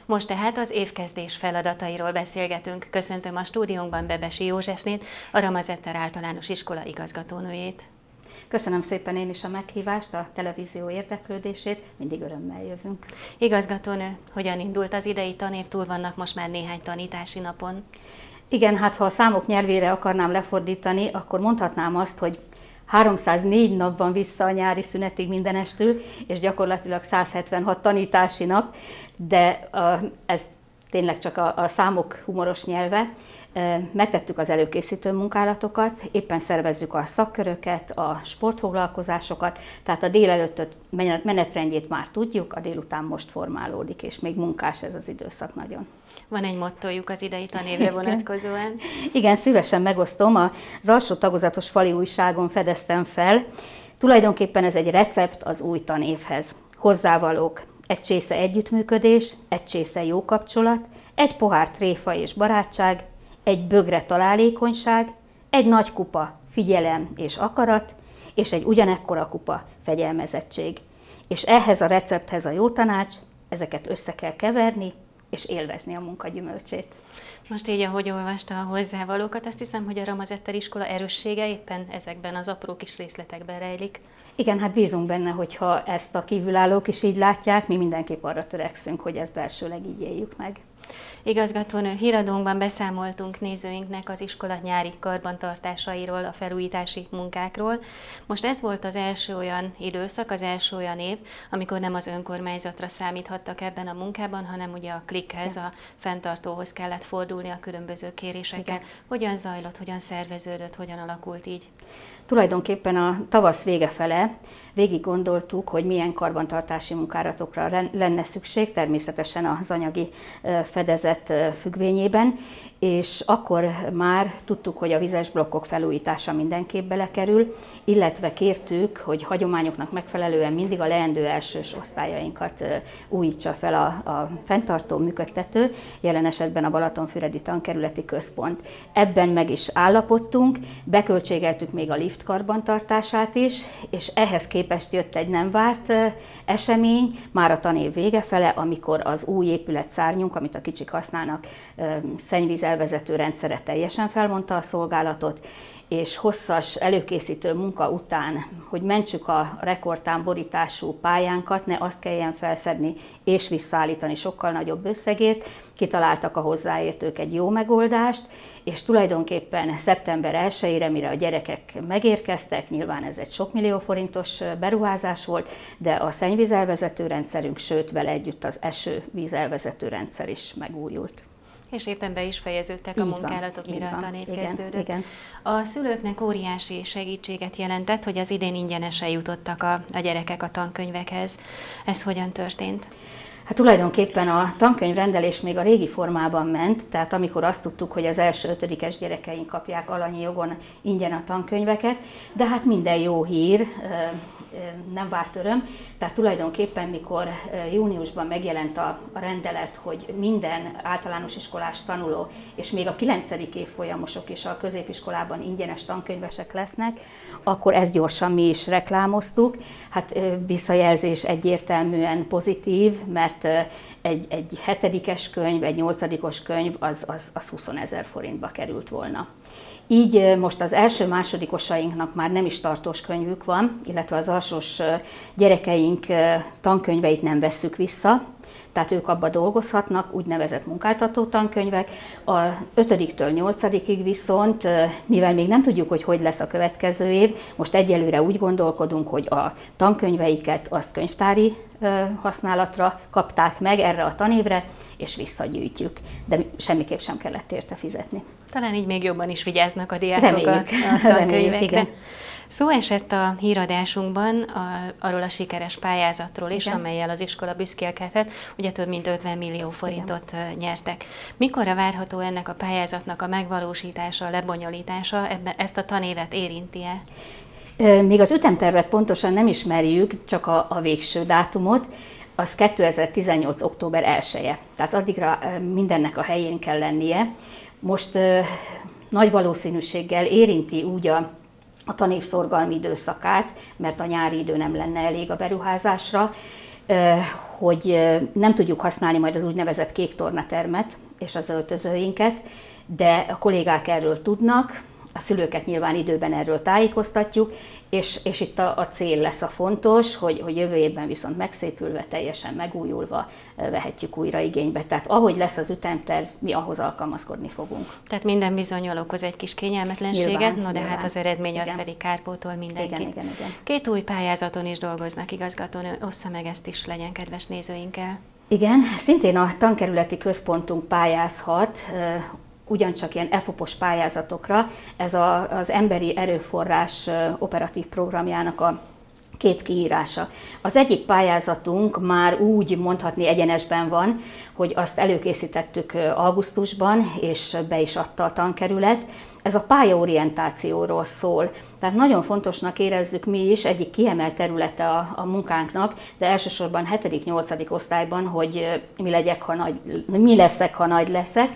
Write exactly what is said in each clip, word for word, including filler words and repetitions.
Most tehát az évkezdés feladatairól beszélgetünk. Köszöntöm a stúdiónkban Bebesi Józsefnét, a Ramazetter Általános Iskola igazgatónőjét. Köszönöm szépen én is a meghívást, a televízió érdeklődését, mindig örömmel jövünk. Igazgatónő, hogyan indult az idei tanév, túl vannak most már néhány tanítási napon? Igen, hát ha a számok nyelvére akarnám lefordítani, akkor mondhatnám azt, hogy háromszáznégy nap van vissza a nyári szünetig mindenestül, és gyakorlatilag száz hetvenhat tanítási nap, de ez tényleg csak a, a számok humoros nyelve. Megtettük az előkészítő munkálatokat, éppen szervezzük a szakköröket, a sportfoglalkozásokat, tehát a délelőtt menetrendjét már tudjuk, a délután most formálódik, és még munkás ez az időszak nagyon. Van egy mottójuk az idei tanévre vonatkozóan? Igen, szívesen megosztom. Az alsó tagozatos fali újságon fedeztem fel. Tulajdonképpen ez egy recept az új tanévhez. Hozzávalók: egy csésze együttműködés, egy csésze jó kapcsolat, egy pohár tréfa és barátság, egy bögre találékonyság, egy nagy kupa figyelem és akarat, és egy ugyanekkora kupa fegyelmezettség. És ehhez a recepthez a jó tanács, ezeket össze kell keverni, és élvezni a munka gyümölcsét. Most így, ahogy olvasta a hozzávalókat, azt hiszem, hogy a Ramazetter iskola erőssége éppen ezekben az apró kis részletekben rejlik. Igen, hát bízunk benne, hogyha ezt a kívülállók is így látják, mi mindenképp arra törekszünk, hogy ezt belsőleg így éljük meg. Igazgatónő, híradónkban beszámoltunk nézőinknek az iskola nyári karbantartásairól, a felújítási munkákról. Most ez volt az első olyan időszak, az első olyan év, amikor nem az önkormányzatra számíthattak ebben a munkában, hanem ugye a klikhez, a fenntartóhoz kellett fordulni a különböző kérésekkel. Igen. Hogyan zajlott, hogyan szerveződött, hogyan alakult így? Tulajdonképpen a tavasz vége fele végig gondoltuk, hogy milyen karbantartási munkálatokra lenne szükség, természetesen az anyagi fedezet függvényében, és akkor már tudtuk, hogy a vizes blokkok felújítása mindenképp belekerül, illetve kértük, hogy hagyományoknak megfelelően mindig a leendő elsős osztályainkat újítsa fel a, a fenntartó működtető, jelen esetben a Balatonfüredi Tankerületi Központ. Ebben meg is állapodtunk, beköltségeltük még a lift karbantartását is, és ehhez képest jött egy nem várt esemény, már a tanév vége fele, amikor az új épületszárnyunk, amit a kicsik használnak, szennyvíz elvezető rendszere teljesen felmondta a szolgálatot, és hosszas előkészítő munka után, hogy mentsük a rekordtán borítású pályánkat, ne azt kelljen felszedni és visszaállítani sokkal nagyobb összegért, kitaláltak a hozzáértők egy jó megoldást, és tulajdonképpen szeptember elsejére, mire a gyerekek megérkeztek, nyilván ez egy sok millió forintos beruházás volt, de a szennyvízelvezető rendszerünk, sőt vele együtt az esővízelvezető rendszer is megújult. És éppen be is fejeződtek így a munkálatok, van, mire a tanév igen, kezdődött. Igen. A szülőknek óriási segítséget jelentett, hogy az idén ingyenesen jutottak a, a gyerekek a tankönyvekhez. Ez hogyan történt? Hát tulajdonképpen a tankönyvrendelés még a régi formában ment, tehát amikor azt tudtuk, hogy az első ötödikes gyerekeink kapják alanyi jogon ingyen a tankönyveket, de hát minden jó hír nem várt öröm, tehát tulajdonképpen mikor júniusban megjelent a, a rendelet, hogy minden általános iskolás tanuló, és még a kilencedik évfolyamosok is a középiskolában ingyenes tankönyvesek lesznek, akkor ezt gyorsan mi is reklámoztuk. Hát visszajelzés egyértelműen pozitív, mert egy, egy hetedikes könyv, egy nyolcadikos könyv az, az, az huszonezer forintba került volna. Így most az első-másodikosainknak már nem is tartós könyvük van, illetve az alsós gyerekeink tankönyveit nem vesszük vissza, tehát ők abba dolgozhatnak, úgynevezett munkáltató tankönyvek. A ötödiktől nyolcadikig viszont, mivel még nem tudjuk, hogy hogy lesz a következő év, most egyelőre úgy gondolkodunk, hogy a tankönyveiket azt könyvtári használatra kapták meg erre a tanévre, és visszagyűjtjük, de semmiképp sem kellett érte fizetni. Talán így még jobban is vigyáznak a diákok a, a tankönyvekre. Szó esett a híradásunkban a, arról a sikeres pályázatról is, igen, amellyel az iskola büszkélkedhet, ugye több mint ötven millió forintot igen. nyertek. Mikorra várható ennek a pályázatnak a megvalósítása, a lebonyolítása, ebben, ezt a tanévet érinti-e? Még az ütemtervet pontosan nem ismerjük, csak a, a végső dátumot, az kétezer-tizennyolc. október elseje, tehát addigra mindennek a helyén kell lennie. Most ö, nagy valószínűséggel érinti úgy a, a tanév szorgalmi időszakát, mert a nyári idő nem lenne elég a beruházásra. hogy nem tudjuk használni majd az úgynevezett kék tornatermet és az öltözőinket, de a kollégák erről tudnak, a szülőket nyilván időben erről tájékoztatjuk, és, és itt a, a cél lesz a fontos, hogy, hogy jövő évben viszont megszépülve, teljesen megújulva vehetjük újra igénybe. Tehát ahogy lesz az ütemterv, mi ahhoz alkalmazkodni fogunk. Tehát minden bizonnyal okoz egy kis kényelmetlenséget, nyilván, no de nyilván. Hát az eredmény igen. Az pedig kárpótol mindenkit. Igen, igen, igen. Két új pályázaton is dolgoznak, igazgatónő, ossza meg ezt is, legyen kedves nézőinkkel. Igen, szintén a tankerületi központunk pályázhat, ugyancsak ilyen e fopos pályázatokra, ez a, az emberi erőforrás operatív programjának a két kiírása. Az egyik pályázatunk már úgy mondhatni egyenesben van, hogy azt előkészítettük augusztusban, és be is adta a tankerület. Ez a pályaorientációról szól. Tehát nagyon fontosnak érezzük mi is, egyik kiemelt területe a, a munkánknak, de elsősorban hetedik-nyolcadik osztályban, hogy mi, legyek, ha nagy, mi leszek, ha nagy leszek.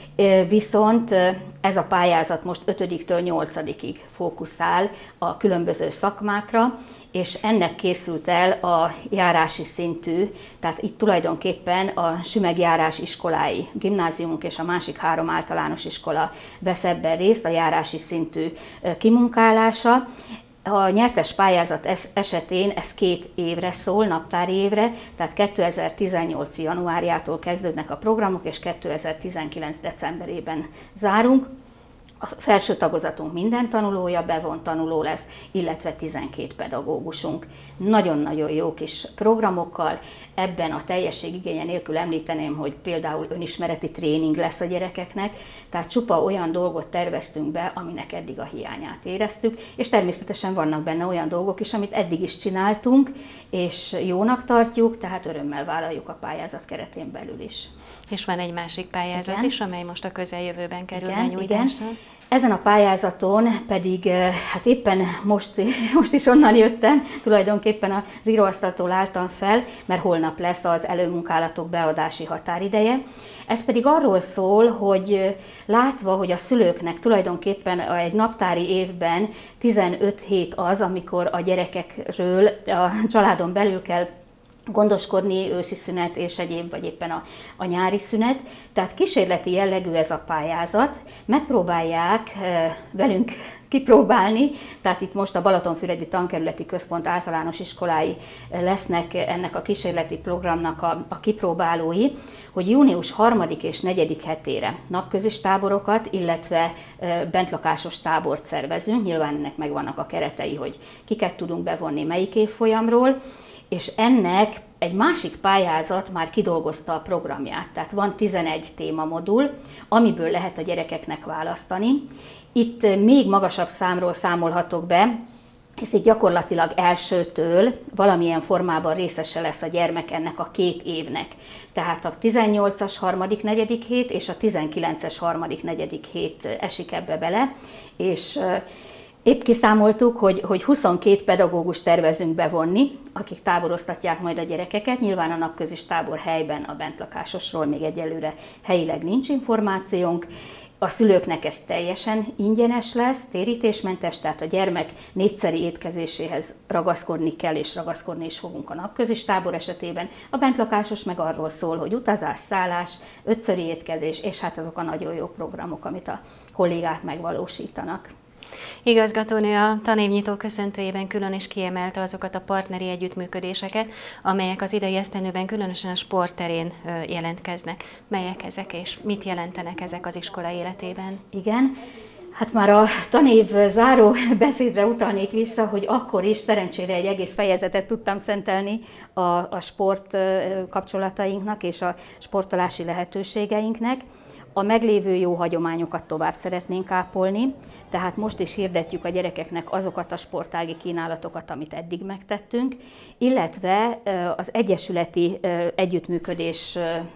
Viszont ez a pályázat most ötödiktől nyolcadikig fókuszál a különböző szakmákra, és ennek készült el a járási szintű, tehát itt tulajdonképpen a Sümeg iskolái, gimnáziumunk és a másik három általános iskola vesz ebben részt, a járási szintű kimunkálása. A nyertes pályázat esetén ez két évre szól, naptári évre, tehát kétezer-tizennyolc januárjától kezdődnek a programok, és kétezer-tizenkilenc decemberében zárunk. A felső tagozatunk minden tanulója bevont tanuló lesz, illetve tizenkét pedagógusunk. Nagyon-nagyon jó kis programokkal, ebben a teljesség igénye nélkül említeném, hogy például önismereti tréning lesz a gyerekeknek, tehát csupa olyan dolgot terveztünk be, aminek eddig a hiányát éreztük, és természetesen vannak benne olyan dolgok is, amit eddig is csináltunk, és jónak tartjuk, tehát örömmel vállaljuk a pályázat keretén belül is. És van egy másik pályázat igen. is, amely most a közeljövőben kerül igen, benyújtásra. Igen. Ezen a pályázaton pedig, hát éppen most, most is onnan jöttem, tulajdonképpen az íróasztaltól álltam fel, mert holnap lesz az előmunkálatok beadási határideje. Ez pedig arról szól, hogy látva, hogy a szülőknek tulajdonképpen egy naptári évben tizenöt hét az, amikor a gyerekekről a családon belül kell gondoskodni, őszi szünet és egyéb, vagy éppen a, a nyári szünet. Tehát kísérleti jellegű ez a pályázat. Megpróbálják e, velünk kipróbálni, tehát itt most a Balatonfüredi Tankerületi Központ általános iskolái lesznek ennek a kísérleti programnak a, a kipróbálói, hogy június harmadik és negyedik hetére napközis táborokat, illetve e, bentlakásos tábort szervezünk. Nyilván ennek megvannak a keretei, hogy kiket tudunk bevonni melyik évfolyamról, és ennek egy másik pályázat már kidolgozta a programját, tehát van tizenegy témamodul, amiből lehet a gyerekeknek választani. Itt még magasabb számról számolhatok be, hisz itt gyakorlatilag elsőtől valamilyen formában részese lesz a gyermek ennek a két évnek. Tehát a tizennyolcas harmadik negyedik hét és a tizenkilences harmadik negyedik hét esik ebbe bele, és épp kiszámoltuk, hogy, hogy huszonkét pedagógus tervezünk bevonni, akik táboroztatják majd a gyerekeket. Nyilván a napközis tábor helyben a bentlakásosról még egyelőre helyileg nincs információnk. A szülőknek ez teljesen ingyenes lesz, térítésmentes, tehát a gyermek négyszeri étkezéséhez ragaszkodni kell, és ragaszkodni is fogunk a napközis tábor esetében. A bentlakásos meg arról szól, hogy utazás, szállás, ötszöri étkezés, és hát azok a nagyon jó programok, amit a kollégák megvalósítanak. Igazgatónő a tanévnyitó köszöntőjében külön is kiemelte azokat a partneri együttműködéseket, amelyek az idei esztendőben különösen a sportterén jelentkeznek. Melyek ezek, és mit jelentenek ezek az iskola életében? Igen, hát már a tanév záró beszédre utalnék vissza, hogy akkor is szerencsére egy egész fejezetet tudtam szentelni a, a sport kapcsolatainknak és a sportolási lehetőségeinknek. A meglévő jó hagyományokat tovább szeretnénk ápolni, tehát most is hirdetjük a gyerekeknek azokat a sportági kínálatokat, amit eddig megtettünk, illetve az egyesületi együttműködés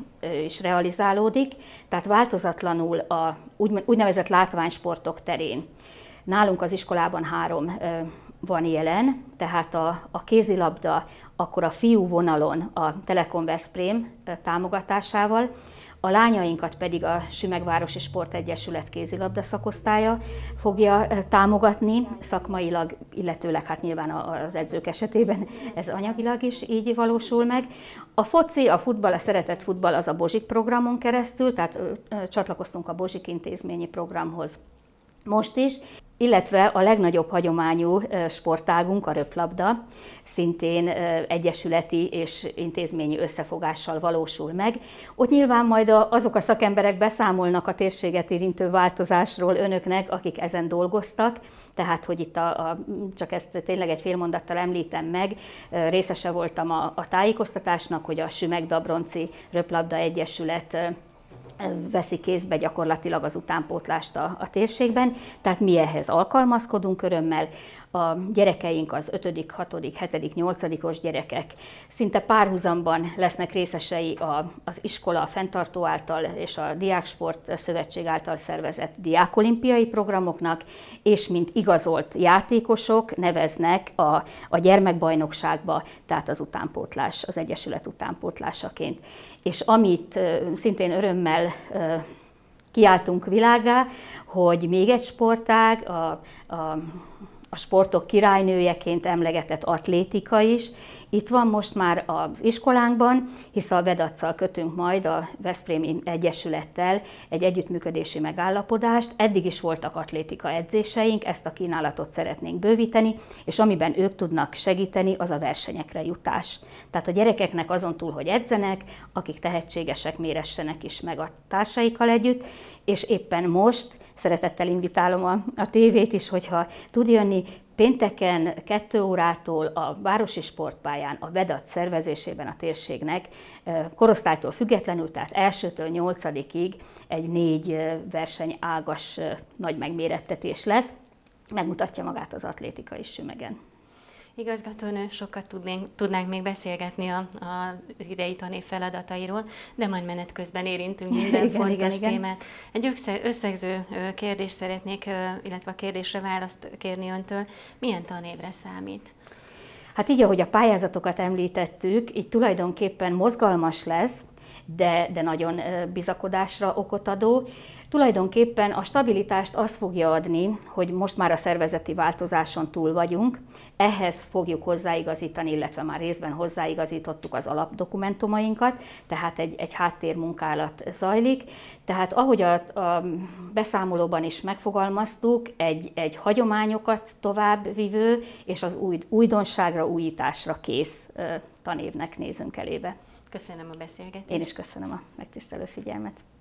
is realizálódik, tehát változatlanul a úgynevezett látványsportok terén. Nálunk az iskolában három van jelen, tehát a, a kézilabda, akkor a fiú vonalon a Telekom Veszprém támogatásával, A lányainkat pedig a Sümegvárosi Sportegyesület kézilabda szakosztálya fogja támogatni szakmailag, illetőleg hát nyilván az edzők esetében ez anyagilag is így valósul meg. A foci, a futball, a szeretett futball az a Bozsik programon keresztül, tehát csatlakoztunk a Bozsik intézményi programhoz most is, illetve a legnagyobb hagyományú sportágunk, a röplabda, szintén egyesületi és intézményi összefogással valósul meg. Ott nyilván majd azok a szakemberek beszámolnak a térséget érintő változásról önöknek, akik ezen dolgoztak, tehát hogy itt a, a, csak ezt tényleg egy fél mondattal említem meg, részese voltam a, a tájékoztatásnak, hogy a Sümeg-Dabronci Röplabda Egyesület veszi kézbe gyakorlatilag az utánpótlást a, a térségben, tehát mi ehhez alkalmazkodunk örömmel. A gyerekeink, az ötödik, hatodik, hetedik, nyolcadikos gyerekek szinte párhuzamban lesznek részesei a, az iskola, a fenntartó által és a Diáksport Szövetség által szervezett diákolimpiai programoknak, és mint igazolt játékosok neveznek a, a gyermekbajnokságba, tehát az utánpótlás, az egyesület utánpótlásaként. És amit szintén örömmel kiáltunk világá, hogy még egy sportág, a, a a sportok királynőjeként emlegetett atlétika is. Itt van most már az iskolánkban, hisz a Vedatszal kötünk majd a Veszprémi Egyesülettel egy együttműködési megállapodást. Eddig is voltak atlétika edzéseink, ezt a kínálatot szeretnénk bővíteni, és amiben ők tudnak segíteni, az a versenyekre jutás. Tehát a gyerekeknek azon túl, hogy edzenek, akik tehetségesek, méressenek is meg a társaikkal együtt, és éppen most szeretettel invitálom a, a tévét is, hogyha tud jönni, pénteken kettő órától a Városi Sportpályán a Vedat szervezésében a térségnek korosztálytól függetlenül, tehát elsőtől nyolcadikig egy négy versenyágas nagy megmérettetés lesz, megmutatja magát az atlétika is Sümegen. Igazgatónő, sokat tudnénk, tudnánk még beszélgetni a, a, az idei tanév feladatairól, de majd menet közben érintünk minden igen, fontos igen, témát. Egy összegző kérdést szeretnék, illetve a kérdésre választ kérni öntől. Milyen tanévre számít? Hát így, ahogy a pályázatokat említettük, így tulajdonképpen mozgalmas lesz, de, de nagyon bizakodásra okot adó. Tulajdonképpen a stabilitást azt fogja adni, hogy most már a szervezeti változáson túl vagyunk, ehhez fogjuk hozzáigazítani, illetve már részben hozzáigazítottuk az alapdokumentumainkat, tehát egy, egy háttérmunkálat zajlik. Tehát ahogy a, a beszámolóban is megfogalmaztuk, egy, egy hagyományokat továbbvivő és az új, újdonságra, újításra kész tanévnek nézünk elébe. Köszönöm a beszélgetést. Én is köszönöm a megtisztelő figyelmet.